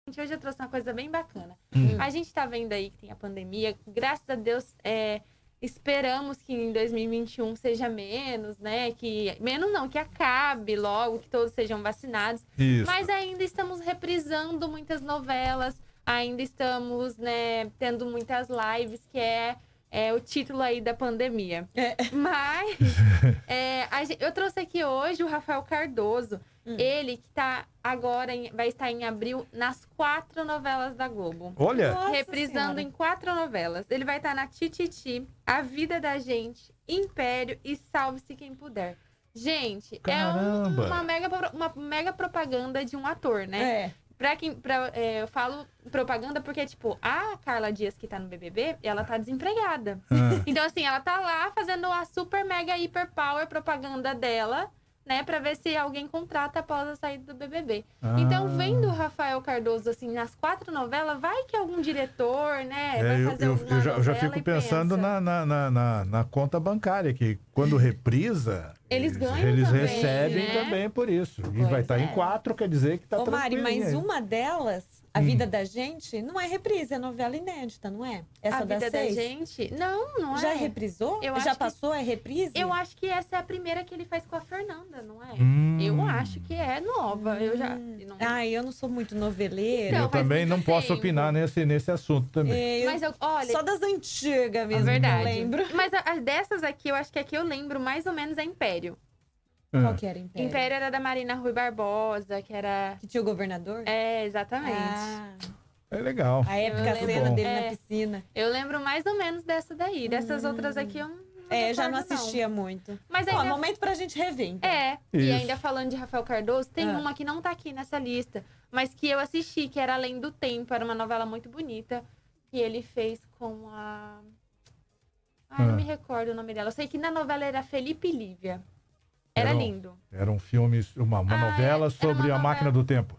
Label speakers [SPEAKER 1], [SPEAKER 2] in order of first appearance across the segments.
[SPEAKER 1] Hoje eu trouxe uma coisa bem bacana. A gente tá vendo aí que tem a pandemia. Graças a Deus, esperamos que em 2021 seja menos, né? Menos não, que acabe logo, que todos sejam vacinados.
[SPEAKER 2] Isso.
[SPEAKER 1] Mas ainda estamos reprisando muitas novelas. Ainda estamos, né, tendo muitas lives, que é o título aí da pandemia. Mas eu trouxe aqui hoje o Rafael Cardoso. Ele que tá agora, vai estar em abril nas 4 novelas da Globo.
[SPEAKER 2] Olha!
[SPEAKER 3] Nossa
[SPEAKER 1] Reprisando
[SPEAKER 3] Senhora.
[SPEAKER 1] em 4 novelas. Ele vai estar na Tititi, A Vida da Gente, Império e Salve-se Quem Puder. Gente,
[SPEAKER 2] Caramba.
[SPEAKER 1] uma mega propaganda de um ator, né? Eu falo propaganda porque, tipo, a Carla Dias, que tá no BBB, ela tá desempregada. Então, assim, ela tá lá fazendo a super mega hiper power propaganda dela, né? Pra ver se alguém contrata após a saída do BBB. Então, vendo o Rafael Cardoso, assim, nas 4 novelas, vai que algum diretor, né? Vai fazer alguma
[SPEAKER 2] eu já
[SPEAKER 1] novela
[SPEAKER 2] fico
[SPEAKER 1] e
[SPEAKER 2] pensando
[SPEAKER 1] pensa.
[SPEAKER 2] na conta bancária, que quando reprisa,
[SPEAKER 1] Eles ganham
[SPEAKER 2] eles
[SPEAKER 1] também,
[SPEAKER 2] recebem
[SPEAKER 1] né?
[SPEAKER 2] também por isso. E
[SPEAKER 1] Pois
[SPEAKER 2] vai estar
[SPEAKER 1] é.
[SPEAKER 2] em 4, quer dizer que tá
[SPEAKER 3] Ô, Mari,
[SPEAKER 2] tranquilinho
[SPEAKER 3] mas
[SPEAKER 2] aí.
[SPEAKER 3] uma delas, A Vida da Gente, não é reprise, é novela inédita, não é? Essa
[SPEAKER 1] A
[SPEAKER 3] das
[SPEAKER 1] Vida da
[SPEAKER 3] 6?
[SPEAKER 1] Gente? Não
[SPEAKER 3] Já
[SPEAKER 1] é.
[SPEAKER 3] reprisou?
[SPEAKER 1] Eu
[SPEAKER 3] Já
[SPEAKER 1] acho que-
[SPEAKER 3] passou? É reprise?
[SPEAKER 1] Eu acho que essa é a primeira que ele faz com a Fernanda, não é? Eu acho que é nova. Eu já.
[SPEAKER 3] Eu não sou muito noveleira.
[SPEAKER 1] Então,
[SPEAKER 2] Eu
[SPEAKER 1] faz
[SPEAKER 2] também
[SPEAKER 1] muito
[SPEAKER 2] não posso
[SPEAKER 1] tempo.
[SPEAKER 2] opinar nesse assunto também.
[SPEAKER 1] Mas olha.
[SPEAKER 3] Só das antigas mesmo,
[SPEAKER 1] verdade.
[SPEAKER 3] que eu lembro.
[SPEAKER 1] Mas as dessas aqui, eu acho que aqui eu lembro mais ou menos é Império.
[SPEAKER 3] Qual que era Império?
[SPEAKER 1] Império era da Marina Rui Barbosa, que era.
[SPEAKER 3] Que tinha o governador?
[SPEAKER 1] Exatamente.
[SPEAKER 2] É legal.
[SPEAKER 3] A épica
[SPEAKER 1] lembro.
[SPEAKER 3] cena dele
[SPEAKER 1] É.
[SPEAKER 3] na piscina.
[SPEAKER 1] Eu lembro mais ou menos dessa daí. Dessas outras aqui eu não.
[SPEAKER 3] Já não
[SPEAKER 1] recordo,
[SPEAKER 3] assistia muito.
[SPEAKER 1] Mas
[SPEAKER 3] Ó,
[SPEAKER 1] ainda.
[SPEAKER 3] momento pra gente rever, então.
[SPEAKER 1] E
[SPEAKER 2] Isso.
[SPEAKER 1] ainda falando de Rafael Cardoso, tem
[SPEAKER 3] Ah.
[SPEAKER 1] uma que não tá aqui nessa lista, mas que eu assisti, que era Além do Tempo. Era uma novela muito bonita, que ele fez com a... não me recordo o nome dela. Eu sei que na novela era Felipe e Lívia. Era lindo.
[SPEAKER 2] Era um filme, uma novela
[SPEAKER 1] era
[SPEAKER 2] sobre
[SPEAKER 1] uma
[SPEAKER 2] a máquina do tempo.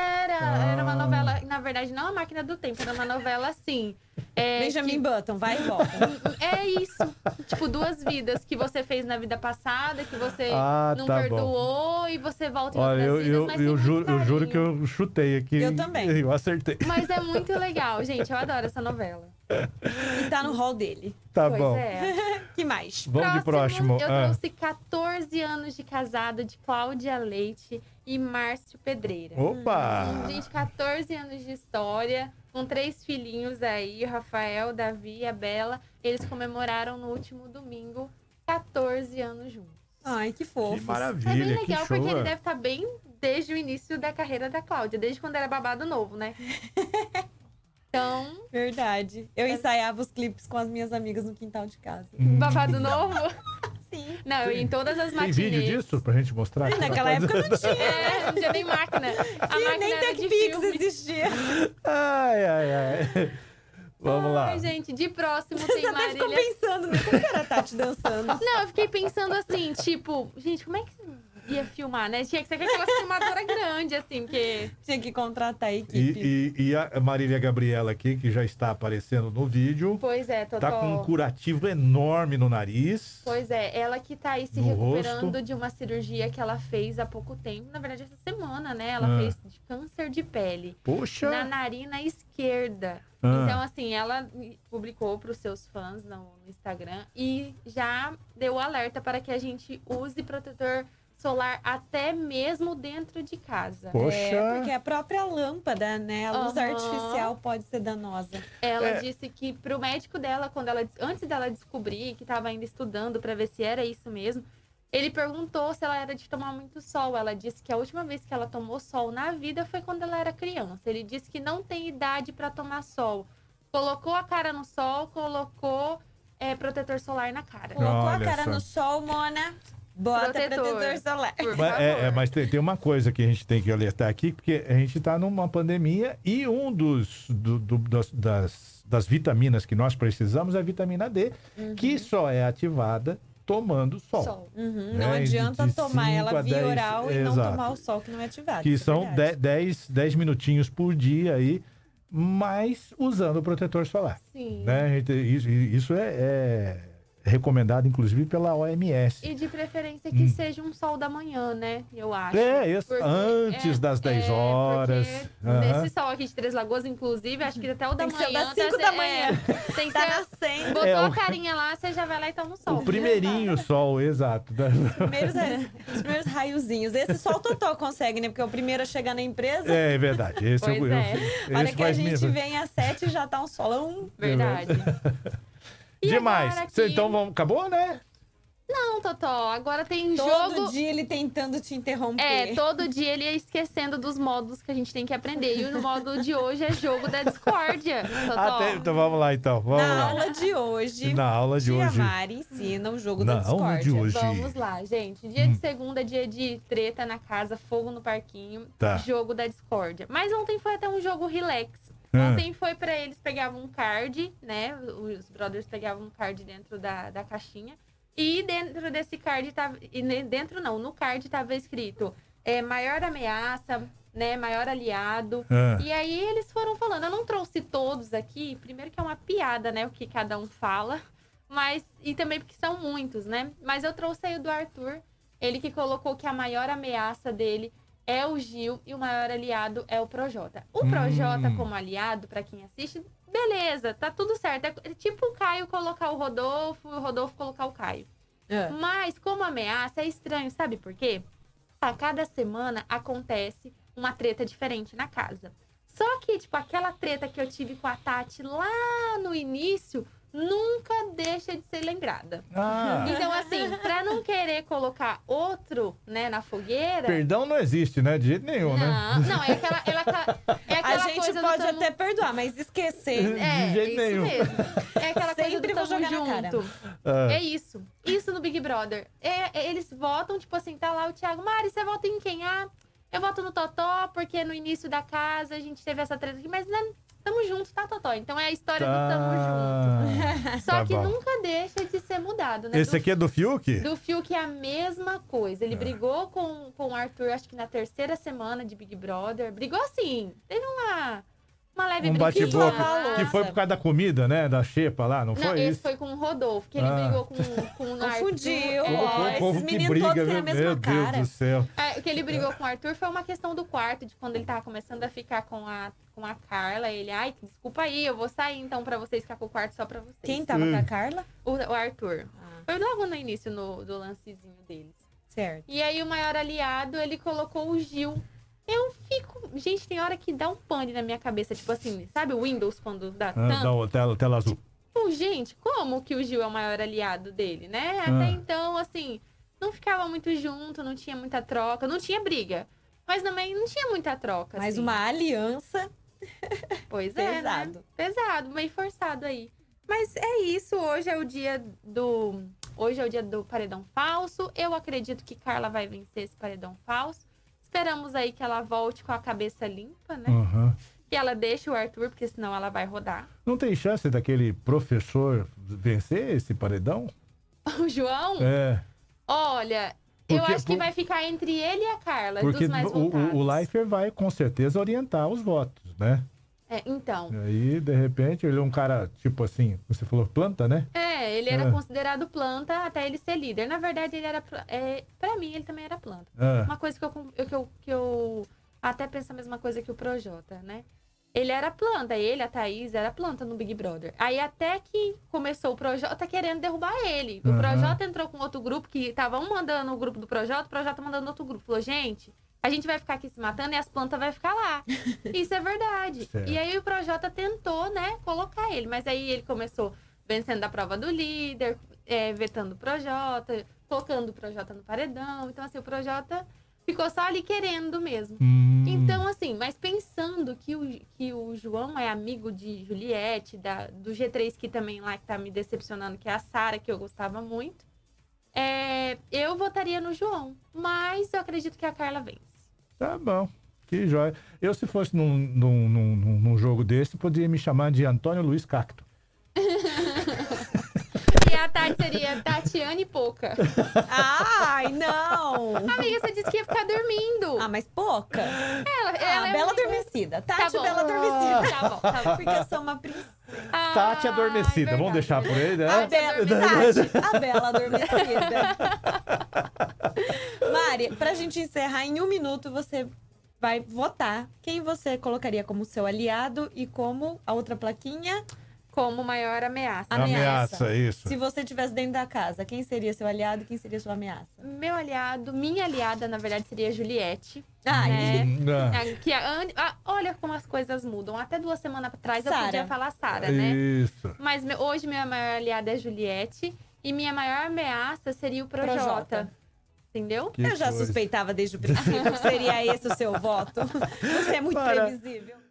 [SPEAKER 1] Era uma novela, na verdade, não a Máquina do Tempo, era uma novela assim.
[SPEAKER 3] Benjamin Button, vai e volta.
[SPEAKER 1] É isso. Tipo, 2 vidas que você fez na vida passada, que você não
[SPEAKER 2] tá
[SPEAKER 1] perdoou e você volta em
[SPEAKER 2] Olha,
[SPEAKER 1] outras vidas, mas tem muito
[SPEAKER 2] eu juro que
[SPEAKER 1] carinho.
[SPEAKER 2] eu chutei aqui.
[SPEAKER 3] Eu também.
[SPEAKER 2] Eu acertei.
[SPEAKER 1] Mas é muito legal, gente. Eu adoro essa novela.
[SPEAKER 3] E tá no hall dele.
[SPEAKER 2] Tá
[SPEAKER 1] Pois
[SPEAKER 2] bom.
[SPEAKER 1] é.
[SPEAKER 3] Que mais?
[SPEAKER 2] Vamos de próximo.
[SPEAKER 1] Eu trouxe 14 anos de casado de Cláudia Leite e Márcio Pedreira.
[SPEAKER 2] Opa!
[SPEAKER 1] Gente, 14 anos de história, com 3 filhinhos aí, o Rafael, Davi e a Bela. Eles comemoraram no último domingo 14 anos juntos.
[SPEAKER 3] Ai, que
[SPEAKER 2] Que
[SPEAKER 3] fofo.
[SPEAKER 1] É bem
[SPEAKER 2] maravilha, que
[SPEAKER 1] legal,
[SPEAKER 2] show.
[SPEAKER 1] porque ele deve estar bem desde o início da carreira da Cláudia, desde quando era babado novo, né? Então,
[SPEAKER 3] Verdade. Eu ensaiava os clipes com as minhas amigas no quintal de casa.
[SPEAKER 1] babado novo.
[SPEAKER 3] Sim.
[SPEAKER 1] Não, eu ia em todas as
[SPEAKER 2] Tem
[SPEAKER 1] matinês.
[SPEAKER 2] vídeo disso pra gente mostrar?
[SPEAKER 3] Naquela época não tinha.
[SPEAKER 1] Não tinha nem máquina. A máquina
[SPEAKER 3] Nem
[SPEAKER 1] era de
[SPEAKER 3] TechPix
[SPEAKER 1] filme.
[SPEAKER 3] existia.
[SPEAKER 2] Ai. Vamos lá.
[SPEAKER 1] Ai, gente, de próximo tem
[SPEAKER 3] Você até ficou
[SPEAKER 1] Marília.
[SPEAKER 3] pensando, né? Como que era a Tati dançando?
[SPEAKER 1] Não, eu fiquei pensando assim, tipo, gente, como é que ia filmar, né? Tinha que ser aquela filmadora grande, assim, porque...
[SPEAKER 3] Tinha que contratar a equipe.
[SPEAKER 2] E a Marília Gabriela aqui, que já está aparecendo no vídeo,
[SPEAKER 1] Pois é, Totó.
[SPEAKER 2] tá com um curativo enorme no nariz.
[SPEAKER 1] Pois é, ela que tá aí se
[SPEAKER 2] No
[SPEAKER 1] recuperando
[SPEAKER 2] rosto.
[SPEAKER 1] de uma cirurgia que ela fez há pouco tempo. Na verdade, essa semana, né? Ela fez de câncer de pele.
[SPEAKER 2] Poxa!
[SPEAKER 1] Na narina esquerda.
[SPEAKER 2] Ah.
[SPEAKER 1] Então, assim, ela publicou para os seus fãs no Instagram e já deu o alerta para que a gente use protetor solar até mesmo dentro de casa.
[SPEAKER 2] Poxa!
[SPEAKER 3] Porque a própria lâmpada, né? A luz
[SPEAKER 1] Aham.
[SPEAKER 3] artificial pode ser danosa.
[SPEAKER 1] Ela disse que pro médico dela, antes dela descobrir que estava ainda estudando para ver se era isso mesmo, ele perguntou se ela era de tomar muito sol. Ela disse que a última vez que ela tomou sol na vida foi quando ela era criança. Ele disse que não tem idade para tomar sol. Colocou a cara no sol, colocou protetor solar na cara.
[SPEAKER 3] Colocou
[SPEAKER 2] Olha
[SPEAKER 3] a cara
[SPEAKER 2] só.
[SPEAKER 3] no sol, Mona. Bota protetor solar.
[SPEAKER 1] Por
[SPEAKER 2] Mas,
[SPEAKER 1] favor.
[SPEAKER 2] mas tem uma coisa que a gente tem que alertar aqui, porque a gente está numa pandemia e das vitaminas que nós precisamos é a vitamina D, que só é ativada tomando sol.
[SPEAKER 3] Uhum,
[SPEAKER 2] Né?
[SPEAKER 3] não adianta
[SPEAKER 2] De
[SPEAKER 3] tomar
[SPEAKER 2] 5
[SPEAKER 3] ela
[SPEAKER 2] a
[SPEAKER 3] via
[SPEAKER 2] 10,
[SPEAKER 3] oral e não
[SPEAKER 2] exato.
[SPEAKER 3] tomar o sol que não é ativado.
[SPEAKER 2] Que
[SPEAKER 3] isso é
[SPEAKER 2] são
[SPEAKER 3] verdade.
[SPEAKER 2] 10 minutinhos por dia aí, mas usando o protetor solar.
[SPEAKER 1] Sim.
[SPEAKER 2] Né? Isso é recomendado, inclusive, pela OMS.
[SPEAKER 1] E de preferência que seja um sol da manhã, né? Eu acho.
[SPEAKER 2] Antes das 10 horas.
[SPEAKER 1] Nesse sol aqui de Três Lagoas, inclusive, acho que até o da manhã.
[SPEAKER 3] Tem que ser das 5 da manhã.
[SPEAKER 1] Tem que
[SPEAKER 3] tá
[SPEAKER 1] ser
[SPEAKER 3] nascendo.
[SPEAKER 1] Botou a carinha lá, você já vai lá e toma um sol.
[SPEAKER 2] O primeirinho sol, exato.
[SPEAKER 3] Os primeiros raiozinhos. Esse só o Totó consegue, né? Porque é o primeiro a chegar na empresa.
[SPEAKER 2] É verdade. Esse
[SPEAKER 3] Olha que a gente vem às 7 e já tá um solão.
[SPEAKER 1] Verdade.
[SPEAKER 2] Demais. Então, acabou, né?
[SPEAKER 1] Não, Totó, agora tem
[SPEAKER 3] todo
[SPEAKER 1] jogo...
[SPEAKER 3] Todo dia ele tentando te interromper.
[SPEAKER 1] Todo dia ele ia esquecendo dos modos que a gente tem que aprender. E o modo de hoje é jogo da discórdia, Totó.
[SPEAKER 2] Então vamos lá, então.
[SPEAKER 3] Na aula de hoje, Tia Mari ensina o jogo da discórdia.
[SPEAKER 1] Vamos lá, gente. Dia de segunda, dia de treta na casa, fogo no parquinho, jogo da discórdia. Mas ontem foi até um jogo relax. Ontem foi pra eles pegavam um card, né? Os brothers pegavam um card dentro da caixinha. E dentro desse card tava. No card tava escrito maior ameaça, né? Maior aliado. E aí eles foram falando. Eu não trouxe todos aqui. Primeiro que é uma piada, né? O que cada um fala. E também porque são muitos, né? Mas eu trouxe aí o do Arthur. Ele que colocou que a maior ameaça dele é o Gil e o maior aliado é o Projota. O Projota como aliado, pra quem assiste, beleza, tá tudo certo. É tipo o Caio colocar o Rodolfo e o Rodolfo colocar o Caio. Mas como ameaça é estranho, sabe por quê? A cada semana acontece uma treta diferente na casa. Só que, tipo, aquela treta que eu tive com a Tati lá no início... nunca deixa de ser lembrada. Então, assim, pra não querer colocar outro, né, na fogueira...
[SPEAKER 2] Perdão não existe, né? De jeito nenhum, né?
[SPEAKER 1] Não, é aquela
[SPEAKER 3] a gente pode até perdoar, mas esquecer...
[SPEAKER 2] de jeito nenhum.
[SPEAKER 1] Mesmo. É aquela
[SPEAKER 3] sempre
[SPEAKER 1] coisa do tamo junto. É isso. Isso no Big Brother. Eles votam, tipo assim, tá lá o Thiago. Mari, você vota em quem? Eu voto no Totó, porque no início da casa a gente teve essa treta aqui, mas... Tamo junto, tá, Totó? Então é a história do tamo junto. Só que nunca deixa de ser mudado, né?
[SPEAKER 2] Esse aqui é do Fiuk?
[SPEAKER 1] Do Fiuk é a mesma coisa. Ele brigou com o Arthur, acho que na 3ª semana de Big Brother. Brigou assim. Teve uma leve
[SPEAKER 2] bate-boca. Que foi por causa da comida, né? Da xepa lá, não foi isso?
[SPEAKER 1] Esse foi com o Rodolfo, que ele brigou com o Arthur.
[SPEAKER 3] Confundiu.
[SPEAKER 2] Esses meninos todos têm a mesma cara. Meu Deus do céu.
[SPEAKER 1] O que ele brigou com o Arthur foi uma questão do quarto, de quando ele tava começando a ficar com a Carla. Ele, desculpa aí, eu vou sair então pra vocês ficar com o quarto só pra vocês.
[SPEAKER 3] Quem tava com a Carla?
[SPEAKER 1] O Arthur. Foi logo no início do lancezinho deles.
[SPEAKER 3] Certo.
[SPEAKER 1] E aí o maior aliado, ele colocou o Gil. Eu fico... Gente, tem hora que dá um pane na minha cabeça. Tipo assim, sabe o Windows quando dá tanto?
[SPEAKER 2] Tela azul.
[SPEAKER 1] Tipo, gente, como que o Gil é o maior aliado dele, né? Até então, assim, não ficava muito junto, não tinha muita troca, não tinha briga. Mas também não tinha muita troca,
[SPEAKER 3] mas
[SPEAKER 1] assim.
[SPEAKER 3] uma aliança...
[SPEAKER 1] Pois é,
[SPEAKER 3] pesado.
[SPEAKER 1] Né? Pesado, meio forçado aí. Mas é isso, hoje é o dia do paredão falso. Eu acredito que Carla vai vencer esse paredão falso. Esperamos aí que ela volte com a cabeça limpa, né? Que ela deixe o Arthur, porque senão ela vai rodar.
[SPEAKER 2] Não tem chance daquele professor vencer esse paredão?
[SPEAKER 1] O João? Olha, eu acho que vai ficar entre ele e a Carla,
[SPEAKER 2] porque
[SPEAKER 1] dos mais votados.
[SPEAKER 2] O Leifert vai, com certeza, orientar os votos, né?
[SPEAKER 1] Então.
[SPEAKER 2] E aí, de repente, ele é um cara, tipo assim, você falou planta, né?
[SPEAKER 1] Ele era considerado planta até ele ser líder. Na verdade, ele era... pra mim, ele também era planta. Uma coisa que eu até penso a mesma coisa que o Projota, né? Ele era planta, a Thaís, era planta no Big Brother. Aí até que começou o Projota querendo derrubar ele. O Projota entrou com outro grupo, que tava um mandando o grupo do Projota, o Projota mandando outro grupo. Falou, gente... A gente vai ficar aqui se matando e as plantas vão ficar lá. Isso é verdade.
[SPEAKER 2] Certo.
[SPEAKER 1] E aí o Projota tentou, né, colocar ele. Mas aí ele começou vencendo a prova do líder, vetando o Projota, colocando o Projota no paredão. Então, assim, o Projota ficou só ali querendo mesmo. Então, assim, mas pensando que o João é amigo de Juliette, do G3, que também lá que tá me decepcionando, que é a Sara, que eu gostava muito. Eu votaria no João, mas eu acredito que a Carla vence.
[SPEAKER 2] Tá bom, que joia. Eu, se fosse num jogo desse, poderia me chamar de Antônio Luiz Cacto.
[SPEAKER 1] E a Tati seria Tatiane Poca.
[SPEAKER 3] Ai, não!
[SPEAKER 1] Amiga, você disse que ia ficar dormindo.
[SPEAKER 3] Mas Poca?
[SPEAKER 1] Ela
[SPEAKER 3] Bela adormecida. Tati,
[SPEAKER 1] tá bom.
[SPEAKER 3] Bela adormecida.
[SPEAKER 1] Tá bom.
[SPEAKER 3] Porque eu sou uma princesa.
[SPEAKER 2] Tati adormecida. Vamos deixar por aí, né?
[SPEAKER 3] A Bela adormecida. Mari, pra gente encerrar, em 1 minuto você vai votar. Quem você colocaria como seu aliado e como a outra plaquinha?
[SPEAKER 1] Como maior ameaça.
[SPEAKER 2] Ameaça, isso.
[SPEAKER 3] Se você estivesse dentro da casa, quem seria seu aliado e quem seria sua ameaça?
[SPEAKER 1] Meu aliado, minha aliada, na verdade, seria a Juliette.
[SPEAKER 3] Ai.
[SPEAKER 1] Olha como as coisas mudam. Até 2 semanas atrás eu
[SPEAKER 3] Sarah.
[SPEAKER 1] podia falar Sarah, né?
[SPEAKER 2] Isso.
[SPEAKER 1] Mas hoje minha maior aliada é a Juliette. E minha maior ameaça seria o Projota. Entendeu?
[SPEAKER 3] Eu já suspeitava desde o princípio que seria esse o seu voto. Você é muito previsível.